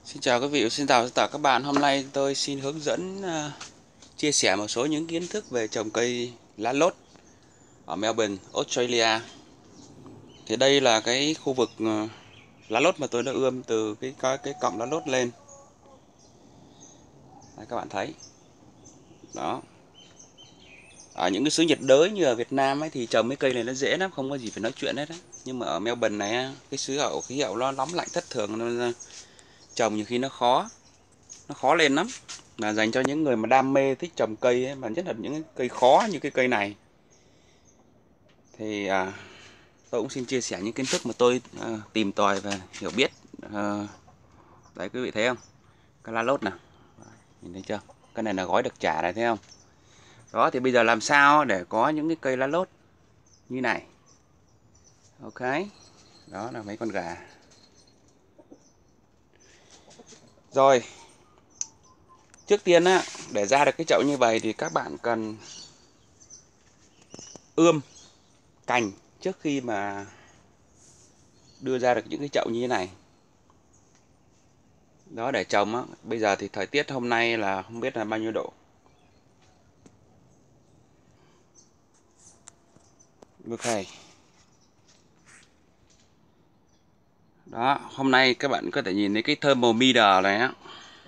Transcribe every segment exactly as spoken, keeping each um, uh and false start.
Xin chào quý vị, xin chào tất cả các bạn. Hôm nay tôi xin hướng dẫn uh, chia sẻ một số những kiến thức về trồng cây lá lốt ở Melbourne, Australia. Thì đây là cái khu vực uh, lá lốt mà tôi đã ươm từ cái cái, cái cọng lá lốt lên. Đây, các bạn thấy. Đó. Ở những cái xứ nhiệt đới như ở Việt Nam ấy thì trồng mấy cây này nó dễ lắm, không có gì phải nói chuyện hết á. Nhưng mà ở Melbourne này cái xứ hậu khí hậu nó nóng lạnh thất thường nên trồng nhiều khi nó khó. Nó khó lên lắm, là dành cho những người mà đam mê thích trồng cây ấy, mà nhất là những cây khó như cái cây này thì à, tôi cũng xin chia sẻ những kiến thức mà tôi à, tìm tòi và hiểu biết. à, Đấy, quý vị thấy không, cái lá lốt nào, nhìn thấy chưa, cái này là gói đặc trà này, thấy không? Đó, thì bây giờ làm sao để có những cái cây lá lốt như này. Ok, đó là mấy con gà. Rồi, trước tiên á, để ra được cái chậu như vậy thì các bạn cần ươm cành trước khi mà đưa ra được những cái chậu như thế này. Đó, để trồng á. Bây giờ thì thời tiết hôm nay là không biết là bao nhiêu độ. Ok. Đó, hôm nay các bạn có thể nhìn thấy cái thermometer này á,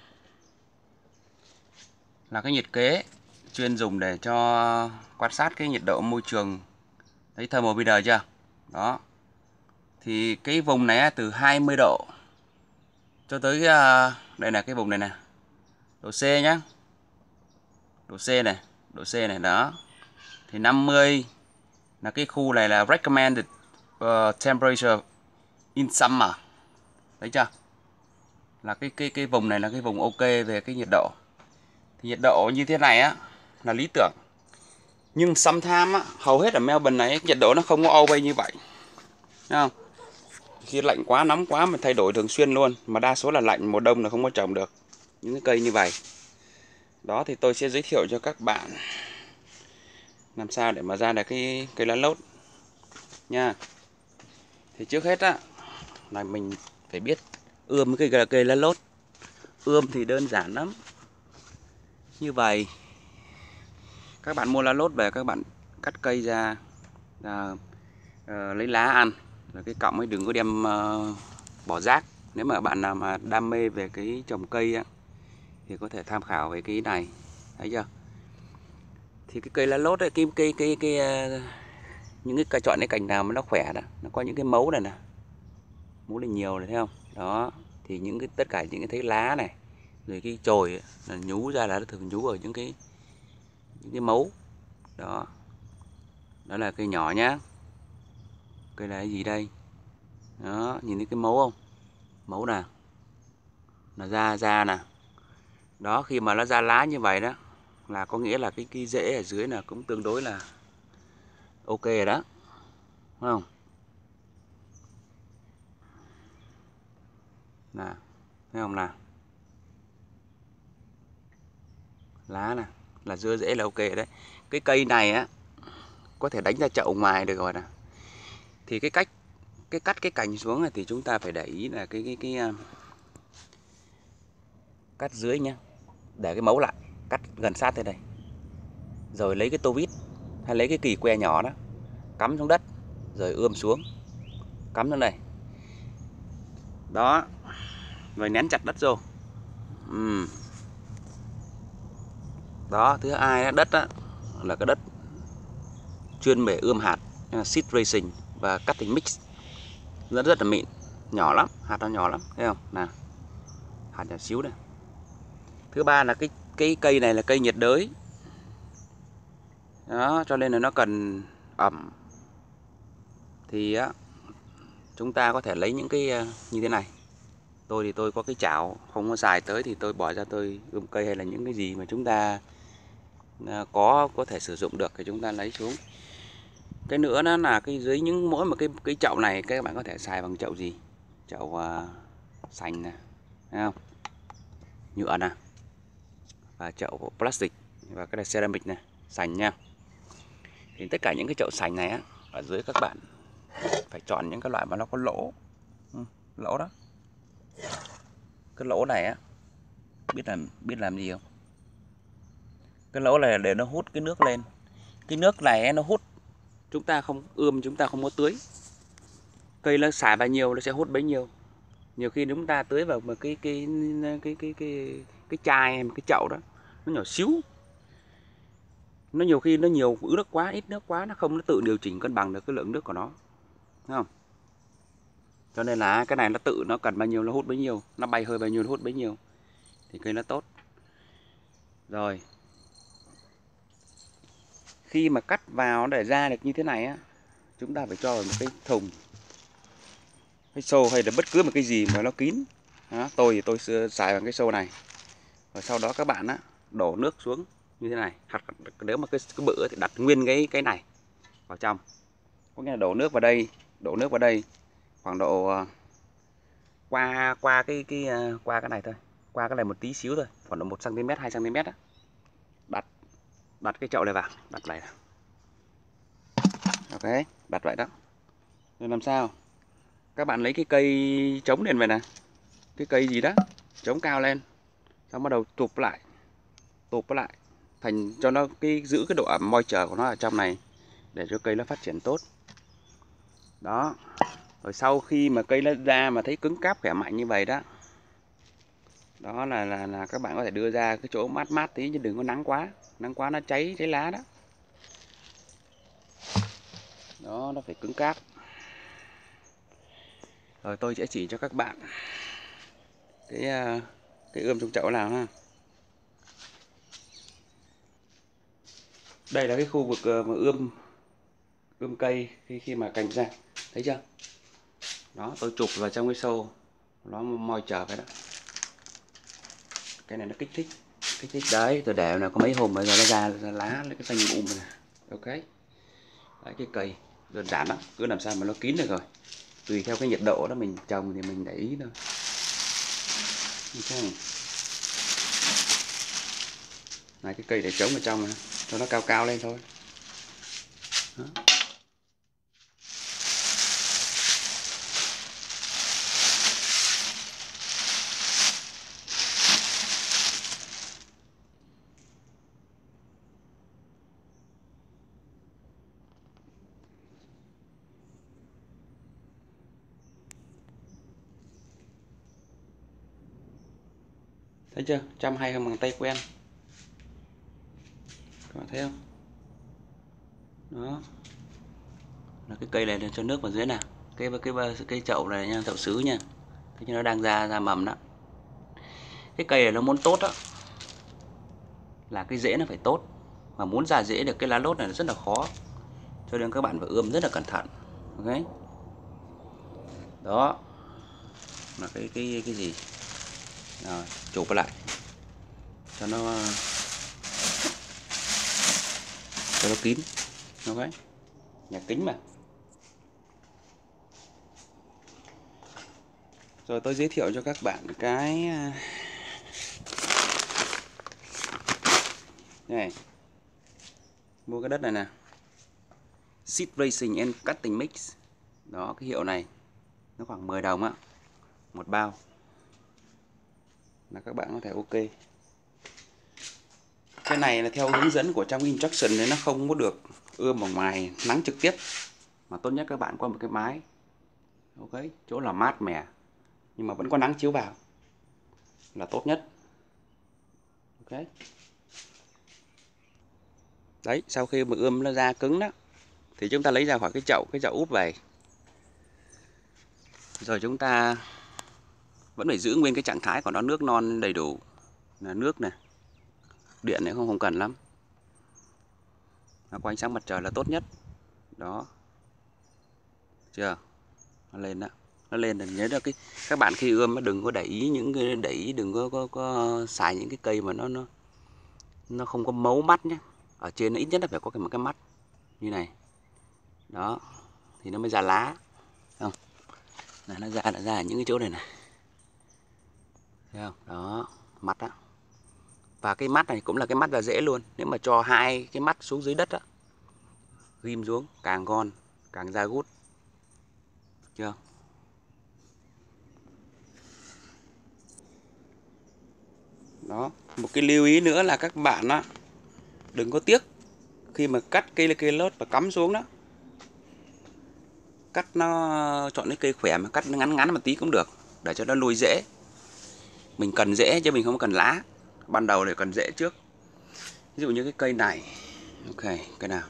là cái nhiệt kế chuyên dùng để cho quan sát cái nhiệt độ môi trường. Thấy thermometer chưa? Đó. Thì cái vùng này từ hai mươi độ cho tới đây là cái vùng này nè. Độ C nhá. Độ C này, độ C này đó. Thì năm mươi là cái khu này là recommended uh, temperature in summer. Thấy chưa? Là cái cái cái vùng này là cái vùng ok về cái nhiệt độ. Thì nhiệt độ như thế này á là lý tưởng. Nhưng sometimes á, hầu hết ở Melbourne này nhiệt độ nó không có always như vậy. Thấy không? Khi lạnh quá, nóng quá mà thay đổi thường xuyên luôn, mà đa số là lạnh, mùa đông là không có trồng được những cái cây như vậy. Đó, thì tôi sẽ giới thiệu cho các bạn làm sao để mà ra được cái cây lá lốt nha. Thì trước hết á là mình phải biết ươm cái cây, cây lá lốt. Ươm thì đơn giản lắm. Như vậy, các bạn mua lá lốt về, các bạn cắt cây ra, à, à, lấy lá ăn, rồi cái cọng ấy đừng có đem à, bỏ rác. Nếu mà bạn nào mà đam mê về cái trồng cây á, thì có thể tham khảo về cái này, thấy chưa? Thì cái cây lá lốt ấy, cái cái cái cái, cái những cái cây, chọn cái cành nào mà nó khỏe đó, nó có những cái mấu này nè, mấu này nhiều này, thấy không? Đó, thì những cái tất cả những cái thấy lá này, rồi cái chồi ấy, là nhú ra là nó thường nhú ở những cái những cái mấu đó. Đó là cây nhỏ nhá. Cây là cái gì đây? Đó, nhìn thấy cái mấu không? Mấu nè, là ra ra nè. Đó, khi mà nó ra lá như vậy đó là có nghĩa là cái cái rễ ở dưới là cũng tương đối là ok rồi đó, đúng không? Nè, thấy không nào? Lá nè, là dưa rễ là ok rồi đấy. Cái cây này á có thể đánh ra chậu ngoài được rồi nè. Thì cái cách cái cắt cái cành xuống này thì chúng ta phải để ý là cái cái cái, cái cắt dưới nhá, để cái mấu lại, cắt gần sát tới đây, rồi lấy cái tô vít hay lấy cái kì que nhỏ đó cắm xuống đất, rồi ươm xuống, cắm xuống đây. Đó, rồi nén chặt đất vô. uhm. Đó, thứ hai đất đó, là cái đất chuyên về ươm hạt, seed raising và cutting mix, rất rất là mịn, nhỏ lắm, hạt nó nhỏ lắm, thấy không? Nào, hạt nhỏ xíu này. Thứ ba là cái cái cây này là cây nhiệt đới. Đó, cho nên là nó cần ẩm. Thì á, chúng ta có thể lấy những cái như thế này. Tôi thì tôi có cái chảo không có xài tới thì tôi bỏ ra tôi ươm cây, hay là những cái gì mà chúng ta có có thể sử dụng được thì chúng ta lấy xuống. Cái nữa đó là cái dưới những mỗi một cái cái chậu này các bạn có thể xài bằng chậu gì? Chậu uh, sành nè, thấy không? Nhựa nè, và chậu plastic, và cái này ceramic này, sành nha. Thì tất cả những cái chậu sành này á, ở dưới các bạn phải chọn những cái loại mà nó có lỗ, ừ, lỗ đó. cái lỗ này á, biết làm biết làm gì không? Cái lỗ này là để nó hút cái nước lên. Cái nước này nó hút, chúng ta không ươm, chúng ta không có tưới, cây nó xả bao nhiêu nó sẽ hút bấy nhiêu. Nhiều khi chúng ta tưới vào một cái cái cái cái cái cái, cái chai, một cái chậu đó, nó nhỏ xíu, nó nhiều khi nó nhiều nước quá, ít nước quá, nó không nó tự điều chỉnh cân bằng được cái lượng nước của nó, thấy không? Cho nên là cái này nó tự nó cần bao nhiêu nó hút bấy nhiêu, nó bay hơi bao nhiêu nó hút bấy nhiêu, thì cây nó tốt. Rồi khi mà cắt vào để ra được như thế này á, chúng ta phải cho vào một cái thùng, cái xô hay là bất cứ một cái gì mà nó kín. Đó, tôi thì tôi xài bằng cái xô này. Và sau đó các bạn á, đổ nước xuống như thế này, hoặc nếu mà cái, cái bự thì đặt nguyên cái cái này vào trong. Có nghĩa là đổ nước vào đây, đổ nước vào đây khoảng độ qua qua cái cái qua cái này thôi, qua cái này một tí xíu thôi, khoảng độ một xăng ti mét, hai xăng ti mét á. Đặt đặt cái chậu này vào, đặt này. Ok, đặt vậy đó. Rồi làm sao? Các bạn lấy cái cây chống lên vậy nè. Cái cây gì đó, chống cao lên. Xong bắt đầu tụp lại. Tụp lại thành cho nó cái giữ cái độ ẩm moisture của nó ở trong này để cho cây nó phát triển tốt. Đó. Rồi sau khi mà cây nó ra mà thấy cứng cáp khỏe mạnh như vậy đó. Đó là là là các bạn có thể đưa ra cái chỗ mát mát tí chứ đừng có nắng quá. Nắng quá nó cháy cháy lá đó. Đó, nó phải cứng cáp. Rồi tôi sẽ chỉ cho các bạn cái cái ươm trong chậu nào ha. Đây là cái khu vực mà ươm ươm cây khi khi mà cành ra, thấy chưa? Đó, tôi chụp vào trong cái xô, nó moi chờ cái đó. Cái này nó kích thích, kích thích đấy, tôi để là có mấy hôm bây giờ nó ra, ra lá cái xanh um này. Ok. Đấy, cái cây đơn giản lắm, cứ làm sao mà nó kín được rồi. Tùy theo cái nhiệt độ đó mình trồng thì mình để ý thôi. Okay. Này, cái cây để trống ở trong này, cho nó cao cao lên thôi. Đó. Thấy chưa? Chăm hay không bằng tay quen. Các bạn thấy không? Đó. Là cái cây này cho nước vào dưới nè. Cái cái cái cây chậu này nha, chậu sứ nha. Thế chứ nó đang ra ra mầm đó. Cái cây này nó muốn tốt đó là cái rễ nó phải tốt. Mà muốn ra rễ được cái lá lốt này là rất là khó. Cho nên các bạn phải ươm rất là cẩn thận. Ok. Đó. Là cái cái cái gì? Rồi, chụp lại. Cho nó cho nó kín. Ok. Nhà kính mà. Rồi tôi giới thiệu cho các bạn cái này. Mua cái đất này nè. Seed Racing and Cutting Mix. Đó, cái hiệu này nó khoảng mười đồng á, một bao. Là các bạn có thể ok. Cái này là theo hướng dẫn của trong instruction nên nó không có được ươm ở ngoài nắng trực tiếp, mà tốt nhất các bạn qua một cái mái. Ok, chỗ là mát mẻ nhưng mà vẫn có nắng chiếu vào là tốt nhất. Ok. Đấy, sau khi mà ươm nó ra cứng đó thì chúng ta lấy ra khỏi cái chậu, cái chậu úp về. Rồi chúng ta vẫn phải giữ nguyên cái trạng thái của nó, nước non đầy đủ, là nước này, điện này không không cần lắm, có ánh sáng mặt trời là tốt nhất. Đó, chưa, nó lên đó, nó lên thì nhớ được cái các bạn khi ươm đừng có để ý những cái để ý đừng có, có có xài những cái cây mà nó nó nó không có mấu mắt nhé. Ở trên nó ít nhất là phải có cái một cái mắt như này. Đó thì nó mới ra lá, không là nó ra đã ra ở những cái chỗ này này, thấy không? Đó, mắt đó. Và cái mắt này cũng là cái mắt ra rễ luôn. Nếu mà cho hai cái mắt xuống dưới đất á, ghim xuống càng ngon, càng ra gút. Chưa? Đó, một cái lưu ý nữa là các bạn á, đừng có tiếc khi mà cắt cây cây lót và cắm xuống đó. Cắt nó, chọn cái cây khỏe mà cắt nó ngắn ngắn một tí cũng được, để cho nó nuôi rễ. Mình cần rễ chứ mình không cần lá. Ban đầu để cần rễ trước. Ví dụ như cái cây này. Ok, cây nào?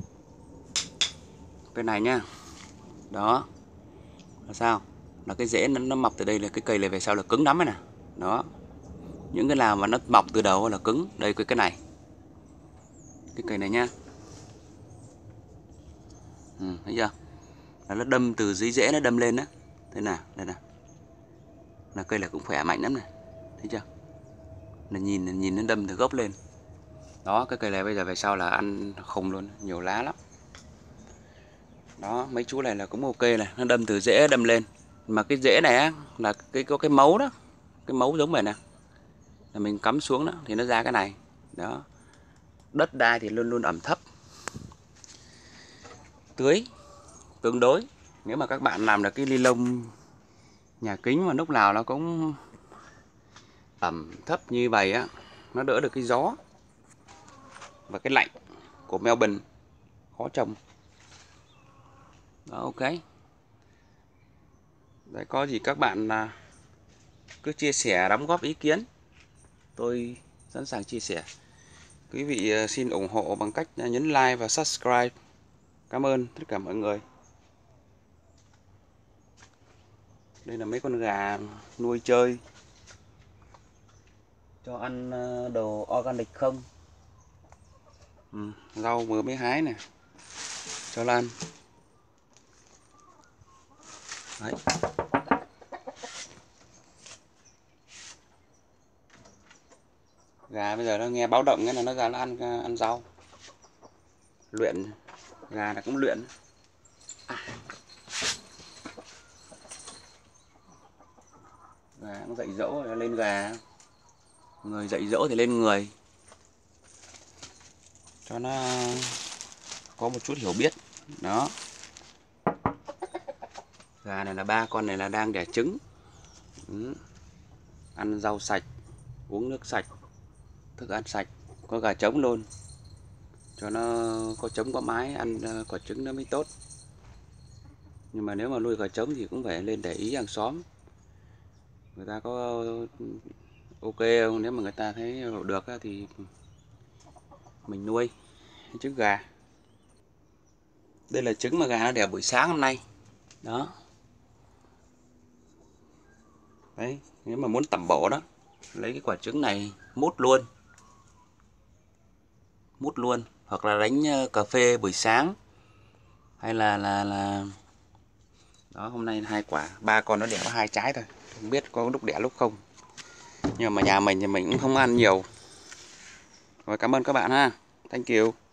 Cây này nhá. Đó. Là sao? Là cái rễ nó, nó mọc từ đây, là cái cây này về sau là cứng lắm ấy nè. Đó. Những cái nào mà nó mọc từ đầu là cứng. Đây cái cái này. Cái cây này nhá. Ừ, thấy chưa? Là nó đâm từ dưới rễ nó đâm lên đó. Thế nào? Đây nè. Là cây này cũng khỏe mạnh lắm này. Thấy chưa? Là nhìn nhìn nó đâm từ gốc lên. Đó, cái cây này bây giờ về sau là ăn khùng luôn, nhiều lá lắm. Đó, mấy chú này là cũng ok này, nó đâm từ rễ đâm lên. Mà cái rễ này á là cái có cái mấu đó, cái mấu giống vậy nè. Là mình cắm xuống đó thì nó ra cái này. Đó. Đất đai thì luôn luôn ẩm thấp. Tưới tương đối. Nếu mà các bạn làm được cái ni lông nhà kính mà lúc nào nó cũng ẩm thấp như vậy á, nó đỡ được cái gió và cái lạnh của Melbourne, khó trồng. Đó, ok. Đấy, có gì các bạn là cứ chia sẻ, đóng góp ý kiến, tôi sẵn sàng chia sẻ. Quý vị xin ủng hộ bằng cách nhấn like và subscribe. Cảm ơn tất cả mọi người. Đây là mấy con gà nuôi chơi, cho ăn đồ organic không. Ừ, rau vừa mới hái nè, cho nó ăn. Đấy. Gà bây giờ nó nghe báo động cái là nó ra nó ăn ăn rau. Luyện, gà là cũng luyện. À. Gà nó dạy dỗ rồi nó lên gà, người dạy dỗ thì lên người, cho nó có một chút hiểu biết. Đó. Gà này là ba con này là đang đẻ trứng. Ừ. Ăn rau sạch, uống nước sạch, thức ăn sạch, có gà trống luôn, cho nó có trống có mái ăn quả trứng nó mới tốt. Nhưng mà nếu mà nuôi gà trống thì cũng phải lên để ý hàng xóm, người ta có ok không. Nếu mà người ta thấy được thì mình nuôi trứng gà. Đây là trứng mà gà nó đẻ buổi sáng hôm nay. Đó. Đấy, nếu mà muốn tẩm bổ đó, lấy cái quả trứng này mút luôn. Mút luôn, hoặc là đánh cà phê buổi sáng. Hay là là là đó, hôm nay hai quả, ba con nó đẻ có hai trái thôi. Không biết có lúc đẻ lúc không. Nhưng mà nhà mình thì mình cũng không ăn nhiều. Rồi, cảm ơn các bạn ha. Thank you.